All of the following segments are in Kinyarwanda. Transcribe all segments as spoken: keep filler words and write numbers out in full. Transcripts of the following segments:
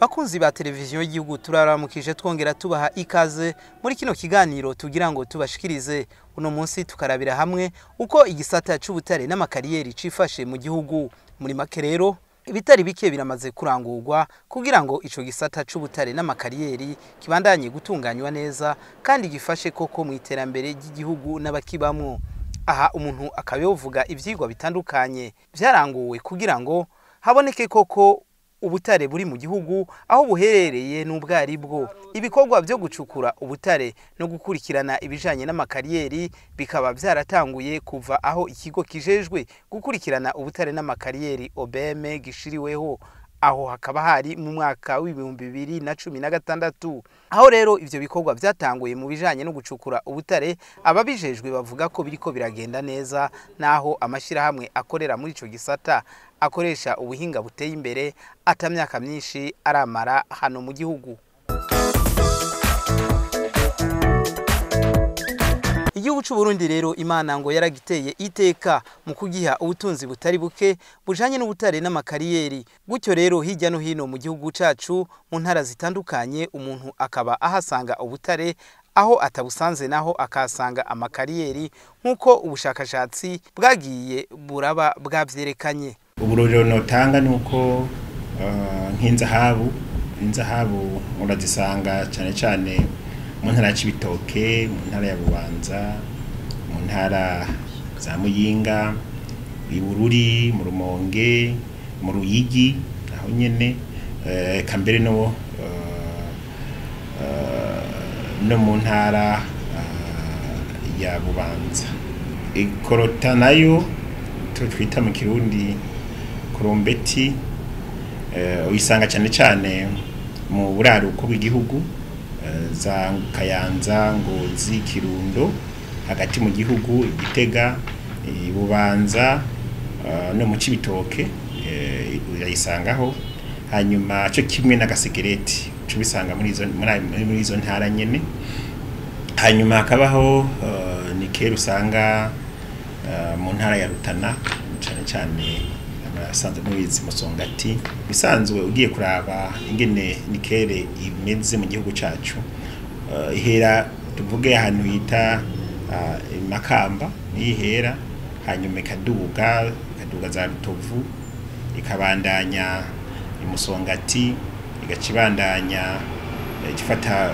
Bakunzi ba televiziyo y'igihugu turaramukije twongera tubaha ikaze muri kino kiganiro tugira ngo tubashikirize uno munsi tukarabira hamwe uko igisata c'ubutare n'amakariyeri cifashe mu gihugu. Muri make rero ibitari bike biramaze kurangurwa kugira ngo ico gisata c'ubutare n'amakariyeri kibandanye gutunganywa neza kandi gifashe koko mu iterambere ry'igihugu n'abakibamwo. Aha umuntu akabivuga ivyigwa bitandukanye vyaranguwe kugira ngo haboneke koko ubutare buri mu gihugu aho buherereye n'ubwari bwo. Ibikorwa byo gucukura ubutare no gukurikirana ibijanye n'amakariyeri bikaba byaratanguye kuva aho ikigo kijejwe gukurikirana ubutare n'amakariyeri O B M gishiriweho, aho hakaba hari mu mwaka w'ibihumbi bibiri na cumi na gatandatu. Aho rero ivyo bikorwa byatanguye mu bijanye no gucukura ubutare, ababijejwe bavuga ko biriko biragenda neza, naho amashira hamwe akorera muri ico gisata akoresha ubuhinga buteye imbere atamyaka myinshi aramara hano mu gihugu. Igihugu c'u Burundi rero Imana ngo yaragiteye iteka mu kugiha ubutunzi butari buke bujanye n'ubutare n'amakariyeri. Gutyo rero hirya no hino mu gihugu cacu mu ntara zitandukanye umuntu akaba ahasanga ubutare, aho atabusanze naho akasanga amakariyeri nk'uko ubushakashatsi bwagiye buraba bwavyerekanye. Uburorero notanga nuko uh, nk'inzahabu inzahabu urazisanga cyane cyane mu ntara ya Cibitoke, mu ntara ya Bubanza, mu ntara za Muyinga, Ibururi, mu Rumonge, mu Ruyigi, aho nyene eh, kambere no uh, uh, no mu ntara uh, ya Bubanza. Ikorota nayo twita mu Kirundi Korombeti, uh, uyisanga cyane cyane mu buraruko bw'igihugu, za Kayanza, Ngozi, Kirundo, hagati mu gihugu Igitega, Bubanza no mu Cibitoke urayisangaho. Hanyuma cyo kimwe na Gasegereti cyo bisanga muri izo muri izo ntara nyene. Hanyuma hakabaho ni kera usanga mu ntara ya Rutana cyane cyane abasanzwe mubizi Musongati. Bisanzwe ugiye kuraba ingene nikere imeze mu gihugu cacu, uh, ihera tuvuge ahantu yita uh, Makamba ihera, hanyuma ikaduga ikaduga za Rutovu, ikabandanya Musongati, igacibandanya igifata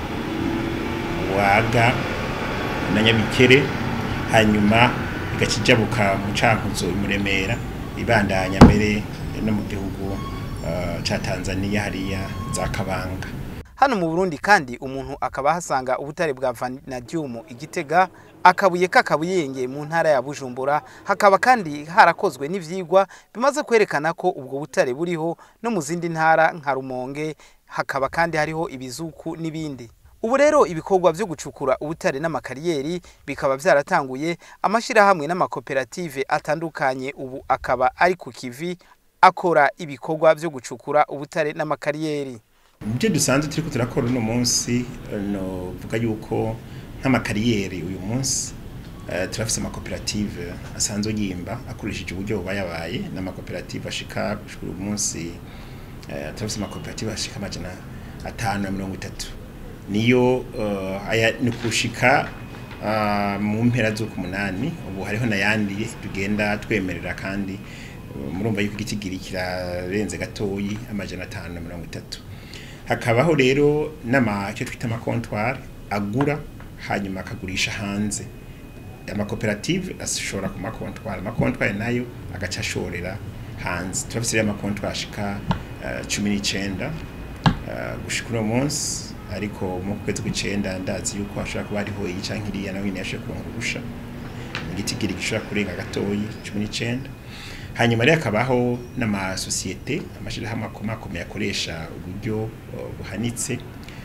Waga na Nyabikere, hanyuma igacijabuka mu Cankuzo imuremera, ibandanya mbere no mu gihugu uh, ca Tanzania hariya za Kabanga. Hano mu Burundi kandi umuntu akaba hasanga ubutare bwa vanadium Igitega, akabuye kakabuyenge mu ntara ya Bujumbura. Hakaba kandi harakozwe n'ivyigwa bimaze kwerekana ko ubwo butare buriho no mu zindi ntara nka Rumonge, hakaba kandi hariho ibizuku n'ibindi. Ubu rero ibikorwa byo gucukura ubutare n'amakariyeri bikaba byaratanguye, amashira hamwe n'amakoperative atandukanye ubu akaba ari ku kivi akora ibikorwa byo gucukura ubutare n'amakariyeri. Ibyo dusanzwe turiko turakora no munsi no vuga yuko nk'amakariyeri uyu munsi uh, turafise amakoperative asanzwe yimba akoresheje uburyo bayabaye n'amakoperative ashika kushikura umunsi, uh, turafise amakoperative ashika amajana atanu na mirongo itatu. Niyo uh, aya nikushika uh, mu mpera zo ku munani. Ubu hariho nayandi tugenda twemerera kandi uh, murumva yuko igitigiri kirarenze gatoyi amajana atanu na mirongo itatu. Hakabaho rero nama cyo twita ama comptoir agura hanyuma akagurisha hanze. Amakoperative ashobora ku makontwari, amakontwari nayo agaca ashorera hanze. Turafise ama comptoir ashika uh, cumi n'icenda uh, gushikura umunsi, ariko mu kwezi kw'icenda ndazi yuko ashobora kuba ariho iyi canke iriya nawe nyine yashoboye kurungurusha igitigiri gishobora kurenga gatoyi cumi n'icenda. Hanyuma rero akabaho n'ama societe amashira hamwe akomakomeye akoresha uburyo uh, buhanitse.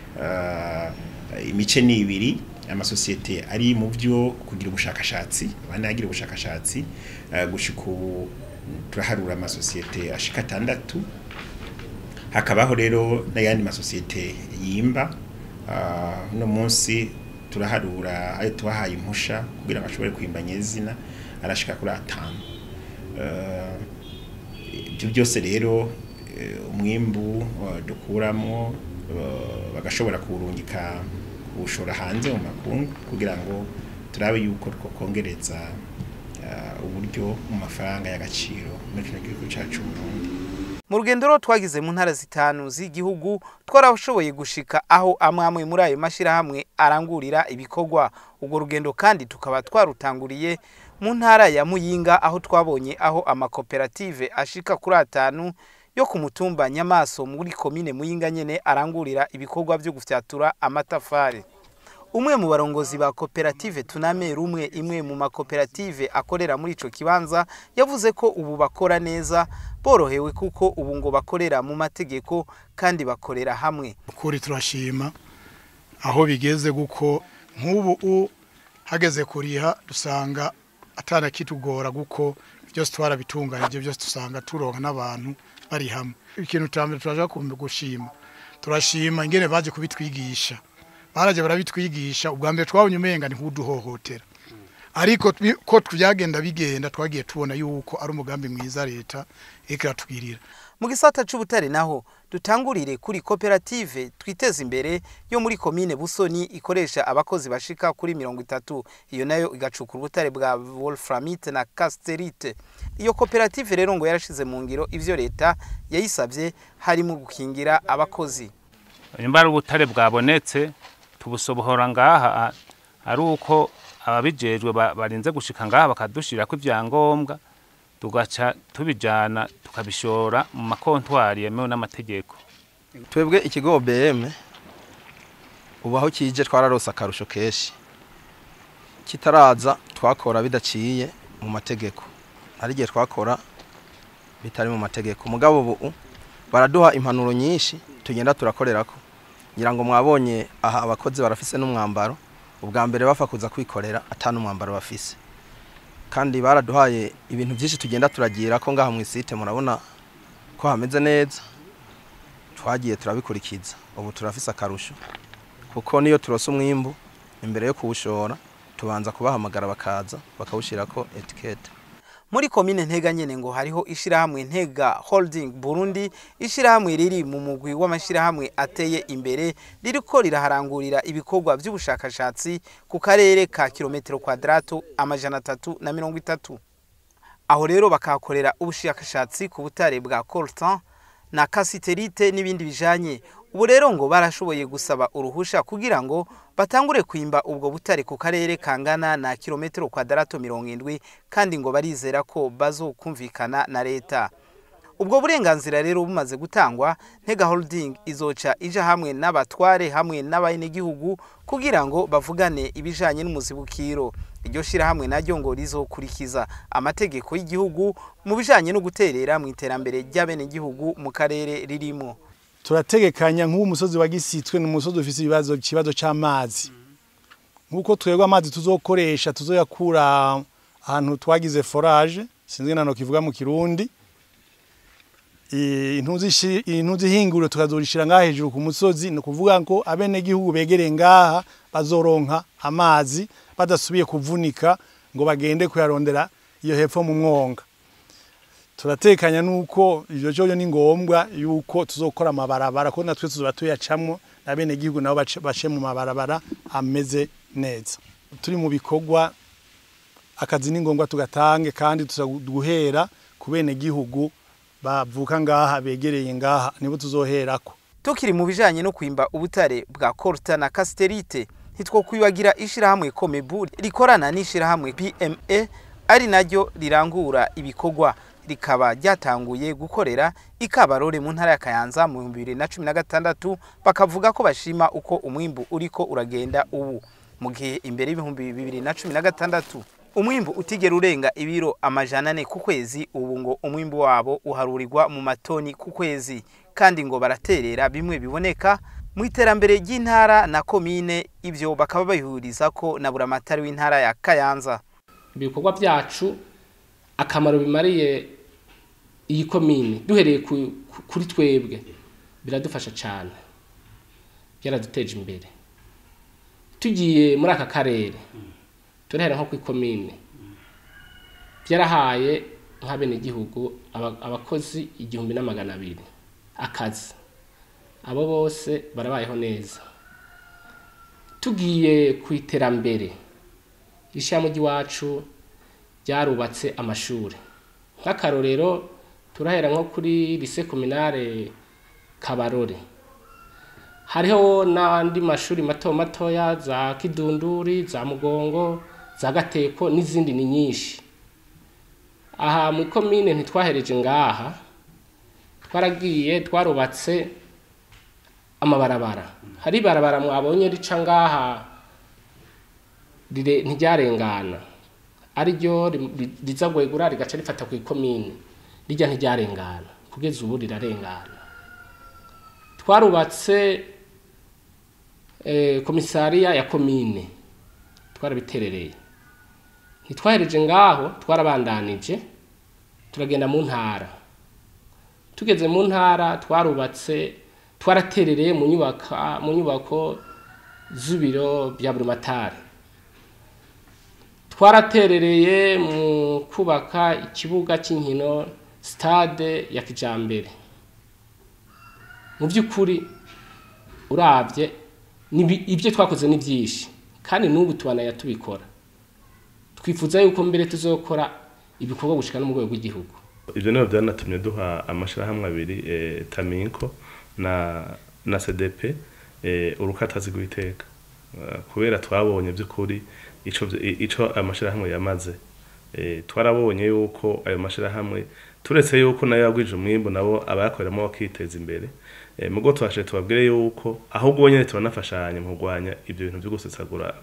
Uh, imice ni ibiri, ama societe ari mu byo kugira ubushakashatsi, abana yagira ubushakashatsi, uh, gushika ubu turaharura ama societe ashika atandatu. Hakabaho rero n'ayandi ma societe yimba, uh, no munsi turaharura ayo tubahaye impusha kugira bashobore kwimba nyezina arashika kuri atanu. Ibyo byose rero umwimbu dukuramo bagashobora kurungika ushora hanze mu makungu kugira ngo turabe yuko twokongereza uburyo mu mafaranga y'agaciro muri kino gihugu cyacu Burundi. Mu rugendo ro twagize mu ntara zitanu z'igihugu twarashoboye gushika aho amwe amwe muri ayo mashira hamwe arangurira ibikorwa. Ubwo rugendo kandi tukaba twarutanguriye mu ntara ya Muyinga aho twabonye aho amakoperative ashika kuri atanu yo ku mutumba Nyamaso muri komine Muyinga nyene arangurira ibikorwa byo gufyatura amatafari. Umwe mu barongozi ba koperative Tuname rumwe imwe mu makoperative akorera muri ico kibanza yavuze ko ubu bakora neza borohewe kuko ubu ngo bakorera mu mategeko kandi bakorera hamwe. Ukuri turashima aho bigeze guko nk'ubu hageze kuriha dusanga atana kitugora guko byose twarabitunganya byose dusanga turonka n'abantu bari hamwe. Ikintu tambe turaje kumbe gushima turashima ingene baje kubitwigisha baraje barabitwigisha ubwa mbere twabonye umenga ni nkuduhohotera ariko ko tubyagenda bigenda twagiye tubona yuko ari umugambi mwiza leta ikiratwirira. Mu gisata c'ubutare naho dutangurire kuri koperative twiteza imbere yo muri komine Busoni ikoresha abakozi bashika kuri mirongo itatu iyo nayo igacukura ubutare bwa wolframite na casterite. Iyo koperative rero ngo yarashize mu ngiro ivyo leta yayisavye harimo gukingira abakozi. Imbara ubutare bwabonetse tubusobohora ngaha ari uko ababijejwe barinze gushika ngaha bakadushira ko ivyangombwa tugaca tubijana tukabishora mu makontwari yemewe n'amategeko. Twebwe ikigo B M ubaho kije twararosa karusho keshi kitaraza twakora bidaciye mu mategeko ari giye twakora bitari mu mategeko mugabo ubu baraduha impanuro nyinshi tugenda turakorerako ngira ngo mwabonye aha abakozi barafise n'umwambaro ubwa mbere bafa kuza kwikorera atanu umwambaro bafise kandi baraduhaye ibintu byinshi tugenda turagira ko ngaha mu isite murabona ko hameze neza twagiye turabikurikiza ubu turafise akarusho kuko niyo turose umwimbu imbere yo kuwushora tubanza kubahamagara bakaza bakawushirako etiquette. Muri komine Ntega nyene ngo hariho ishirahamwe Ntega Holding Burundi ishirahamwe riri mu mugwi w'amashirahamwe ateye imbere ririko riraharangurira ibikorwa by'ubushakashatsi ku karere ka kilometero kwadrato amajana atatu na mirongo itatu. Aho rero bakakorera ubushakashatsi ku butare bwa coltan na cassiterite n'ibindi bijanye. Ubu rero ngo barashoboye gusaba uruhusha kugira ngo batangure kwimba ubwo butare ku karere kangana na kilometero kwadrato mirongo indwi kandi ngo barizera ko bazokumvikana na leta. Ubwo burenganzira rero bumaze gutangwa Ntega Holding izoca ija hamwe n'abatware hamwe n'abayene gihugu kugira ngo bavugane ibijanye n'umuzibukiro. Iryo shira hamwe naryo ngo rizokurikiza amategeko y'igihugu mu bijanye no guterera mu iterambere ry'abene gihugu mu karere ririmo. Turategekanya nk'uwo musozi wa Gisitswe n'umusozi ufise ibibazo kibazo c'amazi nkuko twebwe amazi tuzokoresha tuzoyakura ahantu twagize forage sinzi nano kivuga mu Kirundi intuzi intuzi hinguro tukazorishira ngaha hejuru ku musozi no kuvuga ngo abene gihugu begereye ngaha bazoronka amazi badasubiye kuvunika ngo bagende kuyarondera iyo hepfo mu mwonga. Turatekanya nuko ivyo cyo ni ngombwa yuko tuzokora amabarabara ko natwe tuzoba tuyacamwo nabene gihugu nabo bace mu mabarabara ameze neza. Turi mu bikorwa akazi ni ngombwa tugatange kandi tuzaguhera ku bene gihugu bavuka ngaha begereye ngaha nibo tuzoherako. Tukiri mu bijanye no kwimba ubutare bwa coltan na casterite hitwo kwibagira ishirahamwe Komebu rikorana n'ishirahamwe P M A ari naryo rirangura ibikorwa rikaba ryatanguye gukorera ikabarore mu ntara ya Kayanza mu bibiri na cumi na gatandatu bakavuga ko bashima uko umwimbu uriko uragenda ubu mu gihe imbere y'ibihumbi bibiri na cumi na gatandatu umwimbu utigera urenga ibiro amajana ane ku kwezi. Ubu ngo umwimbu wabo uharurirwa mu matoni ku kwezi kandi ngo baraterera bimwe biboneka mu iterambere ry'intara na komine. Ivyo bakaba bayihuriza ko na buramatari w'intara ya Kayanza. Ibikorwa byacu akamaro bimariye iyi komine duhereye kuri twebwe biradufasha cyane byaraduteje imbere. Tugiye muri aka karere turahera nko ku komine byarahaye nk'abene gihugu abakozi igihumbi na magana abiri akazi abo bose barabayeho neza. Tugiye ku iterambere ishami ry'iwacu ryarubatse amashuri nk'akarorero turahera nko kuri lycée communale Kabarore, hariho n'andi mashuri mato matoya za Kidunduri, za Mugongo, za Gateko n'izindi ni nyinshi. Aha mu komine ntitwahereje ngaha, twaragiye twarubatse amabarabara. Hari barabara mwabonye rica ngaha rire ntiryarengana, ari ryo riza gwegura rigaca rifata ku ikomine, rijya ntiryarengana kugeza ubu rirarengana. Twarubatse eh, komisariya ya komine, twarabiterereye. Ntitwahereje ngaho, twarabandanije turagenda mu ntara. Tugeze mu ntara twarubatse, twaraterereye mu nyubaka mu nyubako z'ibiro bya Brumatari. Twaraterereye mu kubaka ikibuga cy'inkino, stade ya kijambere. Mu by'ukuri uravye ibyo twakoze ni byinshi kandi n'ubu tubana yatubikora. Twifuza yuko mbere tuzokora ibikorwa gushika no mu rwego rw'igihugu. Ivyo niho byanatumye duha amashirahamwe abiri eh, Taminko na na C D P eh, urukatazi gwiteka uh, kubera twabonye by'ukuri ico ico amashirahamwe yamaze eh, twarabonye yuko ayo mashirahamwe turetse yuko nayo yagwije umwimbo nabo abayakoramo bakiteza imbere. E, mugo twashe tubabwire yuko ahubwo nyene turanafashanya mu kugwanya ibyo bintu byo gusesagura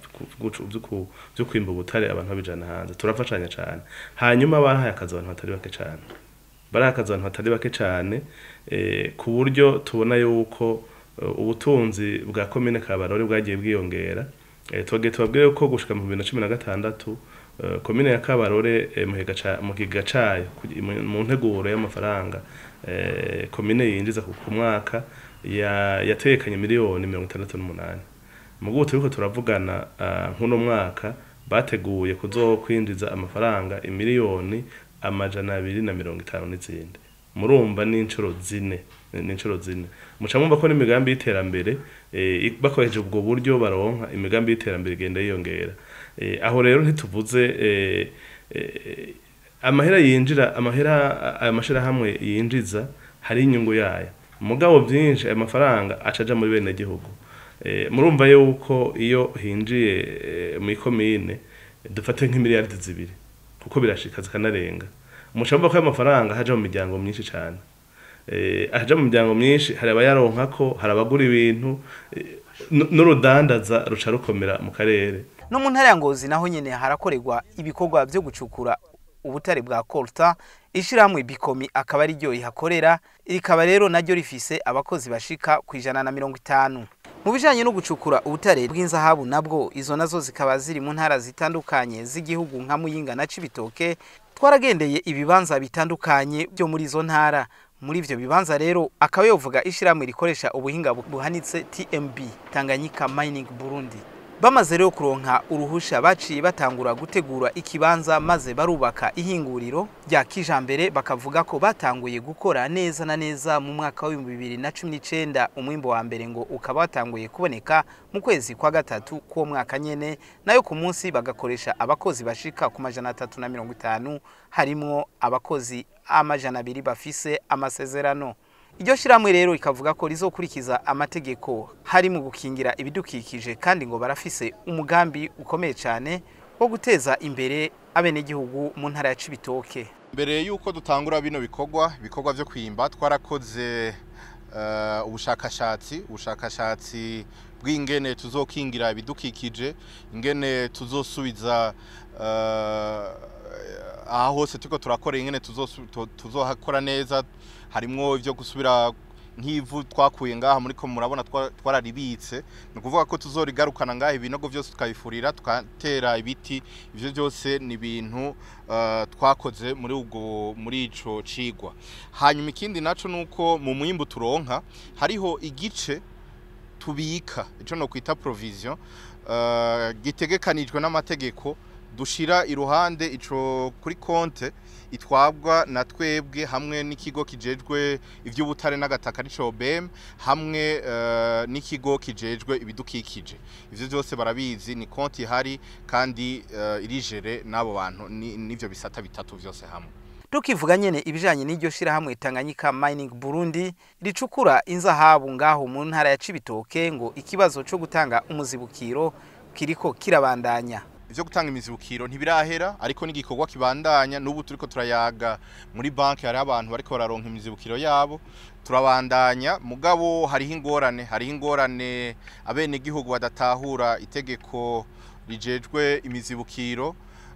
byo kwimba ubutare abantu babijana hanze, turafashanya cyane. Hanyuma barahaye akazi abantu batari bake cyane, barahaye akazi abantu batari bake cyane e, ku buryo tubona yuko uh, ubutunzi bwa komine Kabarore bwagiye bwiyongera. E, twagiye tubabwire yuko gushika mu bibiri na cumi na gatandatu uh, komine ya Kabarore e, mu giga cayo mu nteguro y'amafaranga eh komine yinjiza ku mwaka ya yatekanye miliyoni mirongo itandatu n'umunani. Mugo turiko turavugana nkuno uh, mwaka bateguye kuzokwinjiza amafaranga imiliyoni amajana abiri na mirongo itanu n'izindi. Murumva n'incuro zine n'incuro zine muca mwumva ko n'imigambi y'iterambere eh, bakoresheje ubwo buryo baronka imigambi y'iterambere igenda yiyongera. Eh, aho rero ntituvuze eh, eh, amahera yinjira amahera amashira hamwe yinjiza hari inyungu yayo, mugabo byinshi aya mafaranga acaja muri bene gihugu. E, murumva yuko iyo hinjiye e, mu ikomine dufate nk'imiliyardi zibiri kuko birashika zikanarenga. Umucamba ko aya mafaranga haja mu miryango myinshi cyane, e, ahaja mu miryango myinshi hari abayaronka ko hari abagura ibintu e, n'urudandaza ruca rukomera mu karere. No mu ntara ya Ngozi naho nyene harakorerwa ibikorwa byo gucukura ubutare bwa Colta. Ishiramwe Bikomi akaba ari ryo ihakorera, rikaba rero naryo rifise abakozi bashika ku ijana na mirongo itanu. Mu bijanye no gucukura ubutare bw'inzahabu nabwo izo nazo zikaba ziri mu ntara zitandukanye z'igihugu nka Muyinga na Cibitoke. Twaragendeye ibibanza bitandukanye byo muri izo ntara. Muri ivyo bibanza rero akaba yovuga ishiramwe rikoresha ubuhinga buhanitse T M B, Tanganyika Mining Burundi. Bamaze rero kuronka uruhusha baciye batangura gutegura ikibanza maze barubaka ihinguriro rya kijambere. Bakavuga ko batanguye gukora neza na neza mu mwaka wa bibiri na cumi n'icenda. Umwimbo wa mbere ngo ukaba watanguye kuboneka mu kwezi kwa gatatu ko mwaka nyene, nayo ku munsi bagakoresha abakozi bashika ku majana atatu na mirongo itanu, harimo abakozi amajana abiri bafise amasezerano. Iryo shiramwe rero ikavuga ko rizokurikiza amategeko hari mu gukingira ibidukikije, kandi ngo barafise umugambi ukomeye cyane wo guteza imbere abene gihugu mu ntara ya Cibitoke. Mbere yuko dutangura bino bikorwa bikorwa byo kwimba twarakoze uh, ubushakashatsi ubushakashatsi bw'ingene tuzokingira ibidukikije, ingene tuzosubiza uh, aha hose tuko turakora ingene tuzohakora neza. Harimwo ivyo gusubira nk'ivu twakuye ngaha muri ko murabona twararibitse, no kuvuga ko tuzorigarukana ngaha ibinogo byose tukabifurira tukatera ibiti. Ivyo byose ni ibintu uh, twakoze muri ubwo muri ico cigwa. Hanyuma ikindi naco nuko mu mwimbu turonka hariho igice tubika, ico no kwita provision uh, gitegekanijwe n'amategeko dushira iruhande ico kuri konte itwabwa na twebwe hamwe n'ikigo kijejwe ivy'ubutare n'agataka ari O B M hamwe uh, n'ikigo kijejwe ibidukikije. Ivyo byose barabizi ni konti ihari kandi uh, irijere n'abo bantu n'ivyo bisata bitatu vyose hamwe. Tukivuga nyene ibijanye n'iryo shira hamwe Tanganyika Mining Burundi ricukura inzahabu ngaho mu ntara ya Cibitoke ngo ikibazo cyo gutanga umuzibukiro kiriko kirabandanya. Ivyo gutanga imizibukiro ntibirahera ariko n'igikorwa kibandanya n'ubu turiko turayaga muri banki hari abantu bariko bararonka imizibukiro yabo turabandanya mugabo hariho ingorane hariho ingorane abene gihugu badatahura itegeko rijejwe imizibukiro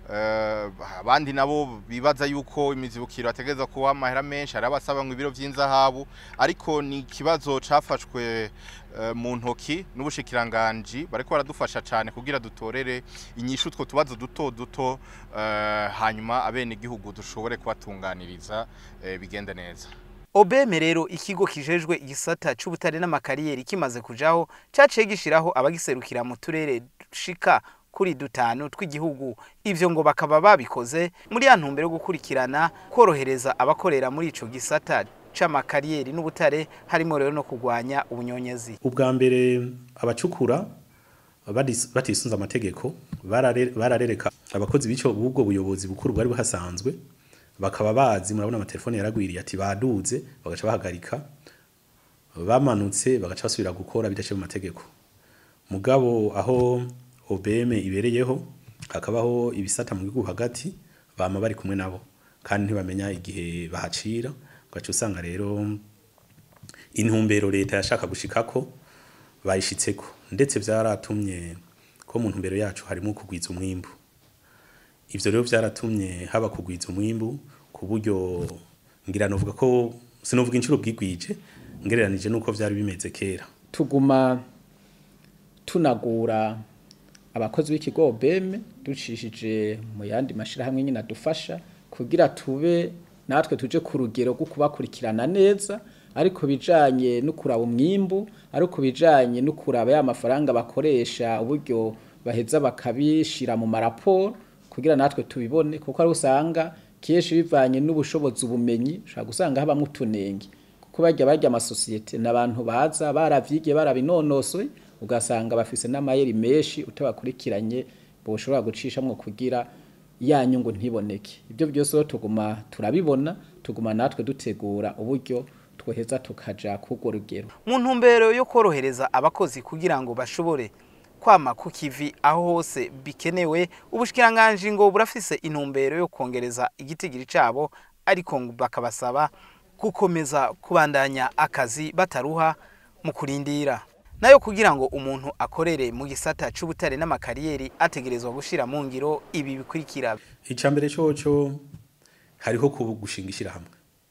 abandi uh, nabo bibaza yuko imizibukiro ategeza kuba amahera menshi ari abasaba ngo ibiro vy'inzahabu ariko ni kibazo cafashwe uh, mu ntoki n'ubushikiranganje bariko baradufasha cyane kugira dutorere inyishu two tubazo duto duto uh, hanyuma abene gihugu dushobore kubatunganiriza uh, bigende neza. O B M rero ikigo kijejwe igisata c'ubutare n'amakariyeri kimaze kujaho caciye gishiraho abagiserukira mu turere shika kuri dutanu tw'igihugu. Ivyo ngo bakaba babikoze muri ya ntumbero yo gukurikirana korohereza abakorera muri ico gisata c'amakariyeri n'ubutare harimo rero no kugwanya ubunyonyezi. Ubwa mbere abacukura batisunza amategeko bararereka abakozi bico ubwo buyobozi bukuru bari buhasanzwe bakaba bazi murabona amatelefone yaragwiriye ati baduze bagaca bahagarika bamanutse bagaca basubira gukora bidaciye mu mategeko. Mugabo aho O B M ibereyeho hakabaho ibisata mu gihugu hagati bama bari kumwe nabo kandi ntibamenya igihe bahacira gace usanga rero intumbero leta yashaka gushikako bayishitseko ndetse vyaratumye ko mu ntumbero yacu harimo kugwiza umwimbu. Ivyo rero vyaratumye haba kugwiza umwimbu ku buryo ngira novuga ko sinovuga incuro bwigwije ngereranije nuko vyari bimeze kera. Tuguma tunagura abakozi b'ikigo O B M ducishije mu yandi mashira hamwe nyina dufasha kugira tube natwe tuje ku rugero rwo kubakurikirana neza ariko bijanye no kuraba umwimbu ariko bijanye no kuraba ya mafaranga bakoresha uburyo baheza bakabishira mu maraporo kugira natwe tubibone kuko ari usanga kiyeshi bivanye n'ubushobozi ubumenyi ushaka gusanga habamwe utunenge kuko bajya bajya amasosiyete n'abantu baza baravyigiye barabinonosoye ugasanga bafise n'amayeri meshi utabakurikiranye boshobora gucishamwe kugira ya nyungu ntiboneke. Ibyo byose tuguma turabibona tuguma natwe dutegura uburyo twoheza tukaja kugo rugero mu ntumbero yo korohereza abakozi kugira ngo bashobore kwama ku kivi aho hose bikenewe. Ubushikiranganje ngo burafise intumbero yo kongereza igitigiri cabo ariko bakabasaba gukomeza kubandanya akazi bataruha mu kurindira nayo kugira ngo umuntu akorere mu gisata c'ubutare n'amakariyeri ategerezwa gushira mu ngiro ibi bikurikira. Icambere coco hariho kugushingishira hamwe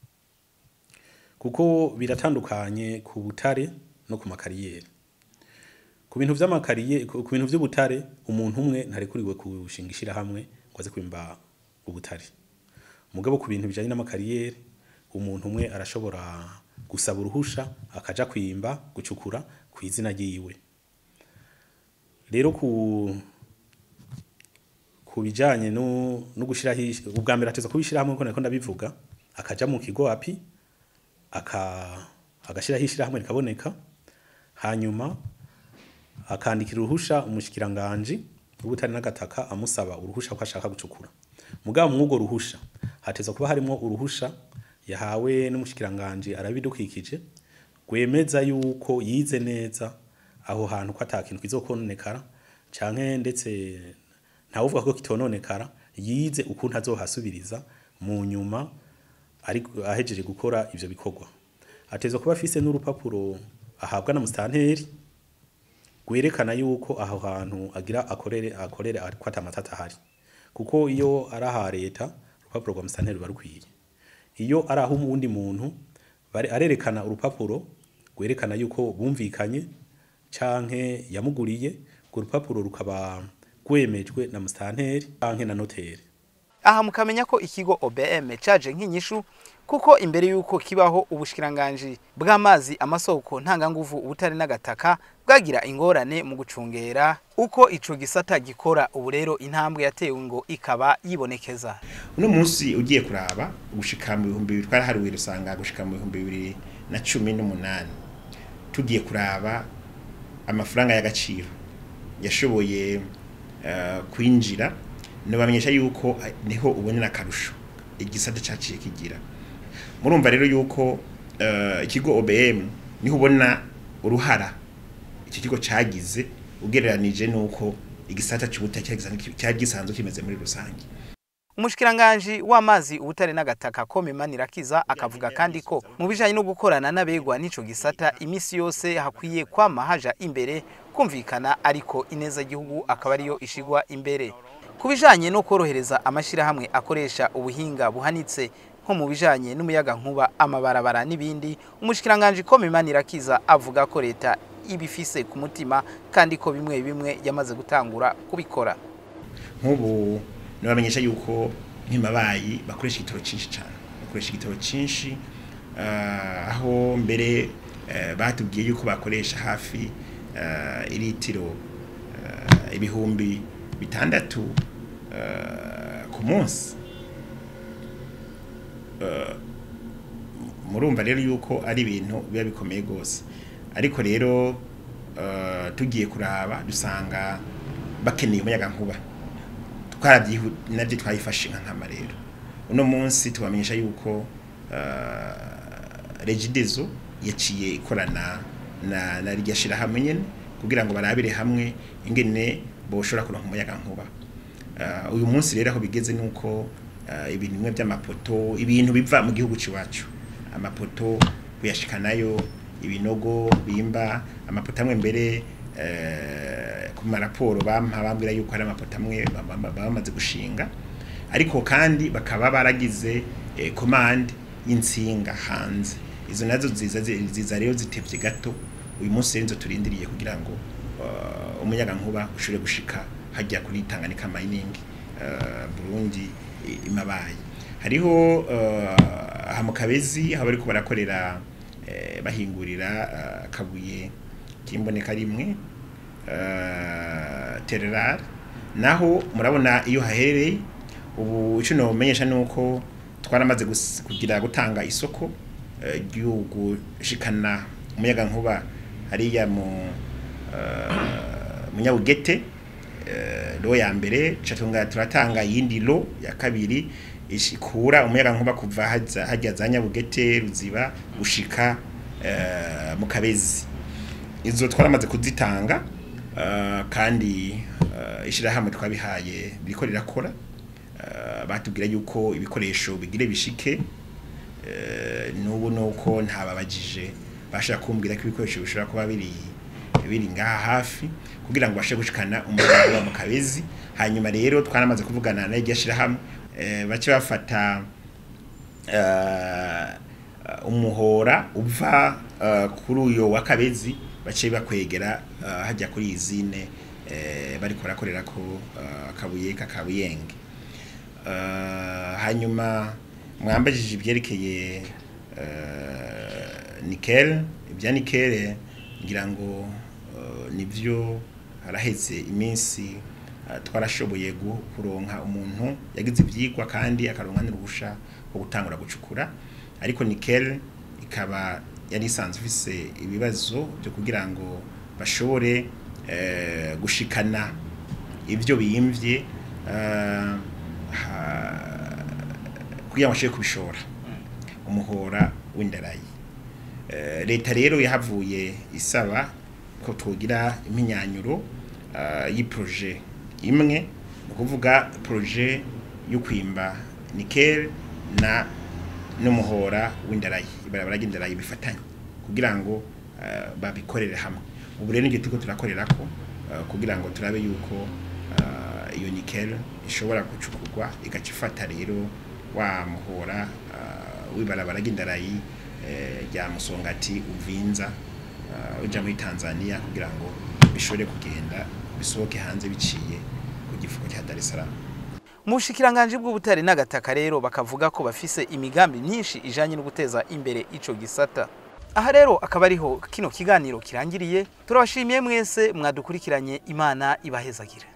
kuko biratandukanye ku butare no ku makariyeri. Ku bintu vy'amakariye ku bintu vy'ubutare umuntu umwe ntarekuriwe kushingishira hamwe kwaze kwimba ubutare. Mugabo ku bintu bijanye n'amakariyeri umuntu umwe arashobora gusaba uruhusha akaja kwimba gucukura kwizina giyiwe. Rero ku kubijanye no no gushira hisha ubwa mbere ateza kubishira hamwe ko nako ndabivuga akaja mu kigo api aka agashira hishira hamwe rikaboneka hanyuma akandikira uruhusha umushikiranganje ubutari n'agataka amusaba uruhusha ko ashaka gucukura. Mugabo mwugo ruhusha hateza kuba harimo uruhusha yahawe n'umushikiranganje arabidukikije gwemeza yuko yize neza aho hantu ko atakintu kizokononekara canke ndetse ntawuvuga ko kitononekara yize ukuntu azohasubiriza mu nyuma ari ahejeje gukora ivyo bikorwa. Ateza kuba afise n'urupapuro ahabwa na mustanteri gwerekana yuko aho hantu agira akorere akorere ko atamatata hari kuko iyo araha leta urupapuro rwa mustanteri barukwiye. Iyo araho umundi muntu bari arerekana urupapuro gwerekana yuko bumvikanye canke yamuguriye ku rupapuro rukaba gwemejwe na mustanteri canke na noteri. Aha mukamenya ko ikigo O B M caje nk'inyishu kuko imbere yuko kibaho ubushikiranganje bw'amazi amasoko ntanga nguvu ubutari n'agataka bwagira ingorane mu gucungera uko ico gisata gikora. Ubu rero intambwe yatewe ngo ikaba yibonekeza. Uno munsi ugiye kuraba gushika mu bihumbi bibiri twarahariwe rusanga gushika mu bihumbi bibiri na cumi n'umunani tugiye kuraba amafaranga y'agaciro yashoboye uh, kwinjira no bamenyesha yuko niho ubonera karusho igisata cyaciye kigira. Murumva rero yuko uh, ikigo O B M niho ubona uruhara iki kigo cagize ugereranije nuko igisata cy'ubutaka cyari gisanzwe kimeze muri rusange. Umushikiranganje w'amazi ubutare n'agataka Kome Manirakiza akavuga kandi ko mu bijanye no gukorana n'abegwa n'ico gisata imisi yose hakwiye kwama haja imbere kumvikana, ariko ineza gihugu akaba ariyo ishigwa imbere. Kubijanye no korohereza amashira hamwe akoresha ubuhinga buhanitse nko mu bijanye n'umuyaga nkuba, amabarabara n'ibindi, umushikiranganje Kome Manirakiza avuga ko leta ibifise ku mutima kandi ko bimwe bimwe yamaze gutangura kubikora. Nk'ubu nabamenyesha yuko nk'imabayi bakoresha igitoro cinshi cyane, bakoresha igitoro cinshi uh, aho mbere uh, batubwiye yuko bakoresha hafi uh, iritiro uh, ibihumbi bitandatu uh, ku munsi. Uh, murumva rero yuko ari ibintu biba bikomeye gose, ariko rero uh, tugiye kuraba dusanga bakeneye umuyaga nkuba. Twarabyihu nabyo twayifashe nk'ama rero uno munsi tubamenyesha yuko uh, Regideso yaciye ikorana na na ryashira hamwe nyene kugira ngo barabire hamwe ingene boshora kuronka umuyaga nkuba. Uh, uyu munsi rero aho bigeze nuko uh, ibintu bimwe by'amapoto, ibintu biva mu gihugu ciwacu, amapoto kuyashikanayo, ibinogo bimba amapoto amwe mbere eh ku maraporo bampa bambwira yuko hari amapoto amwe bamaze gushinga, ariko kandi bakaba baragize eh, command y'insinga hanze. Izo nazo ziza ziza rero zitevye gato. Uyu munsi rero turindiriye kugira ngo uh, umuyaga nkuba ushobore gushika hajya kuri Tanganyika mining uh, Burundi imabaye. Hariho uh, aha mu Kabezi aho bariko barakorera eh, bahingurira uh, kabuye kimboneka rimwe uh, Tererar, naho murabona iyo hahereye. Ubu ico no menyesha nuko twaramaze kugira gutanga isoko ry'ugu uh, shikana umuyaga nkuba hariya mu uh, munyabugete uh, lo ya mbere catunga turatanga yindi lo ya kabiri ishikura umuyaga nkuba kuva haza hajya za Nyabugete Ruziba gushika uh, mu Kabezi. Izo twaramaze kuzitanga uh, kandi uh, ishira hamwe twabihaye biriko rirakora. Uh, batubwira yuko ibikoresho bigire bishike uh, nubu nuko ntababajije bashaka kumbwira ko ibikoresho bishobora kuba biri biri ngaha hafi kugira ngo bashe gushikana umuyaga wa mu Kabezi. Hanyuma rero twaramaze kuvugana na ryashira hamwe uh, bace bafata uh, umuhora uva uh, kuri uyo wa Kabezi bace bakwegera uh, hajya kuri izine uh, bari korakorera ko uh, kabuye kakabuyenge. Uh, hanyuma mwambajije ibyerekeye uh, nickel, ibya nickel ngira ngo uh, nivyo haraheze iminsi uh, twarashoboye kuronka umuntu yagize ivyigwa kandi akaronka n'uruhusha rwo gutangura gucukura, ariko nickel ikaba yari isanzwe ifise ibibazo byo kugira ngo bashobore uh, gushikana ivyo biyimvye uh, kugira ngo ashobore kubishora umuhora w'indarayi. Uh, leta rero yahavuye isaba ko tugira iminyanyuro uh, y'iprojet imwe, ukuvuga projet yo kwimba nickel na n'umuhora w'indarayi, ibarabara ry'indarayi bifatanye kugira ngo uh, babikorere hamwe. Ubu rero ngiye tuko turakorera ko uh, kugira ngo turabe yuko uh, iyo nickel ishobora gucukurwa igacifata rero wa muhora uh, w'ibarabara ry'indarayi rya uh, Musongati Uvinza uh, uja muri Tanzania kugira ngo bishobore kugenda bisohoke hanze biciye ku gifuko cya Dar es Salaam. Mushikiranganje bw'ubutare n'agataka rero bakavuga ko bafise imigambi myinshi ijanye no guteza imbere ico gisata. aha rero akaba ariho kino kiganiro kirangiriye turabashimiye mwese mwadukurikiranye Imana ibahezagire.